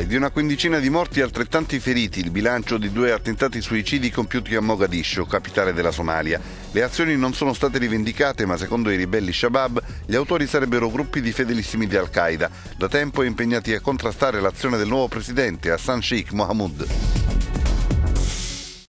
È di una quindicina di morti e altrettanti feriti il bilancio di 2 attentati suicidi compiuti a Mogadiscio, capitale della Somalia. Le azioni non sono state rivendicate, ma secondo i ribelli Shabab gli autori sarebbero gruppi di fedelissimi di Al-Qaeda, da tempo impegnati a contrastare l'azione del nuovo presidente Hassan Sheikh Mohamud.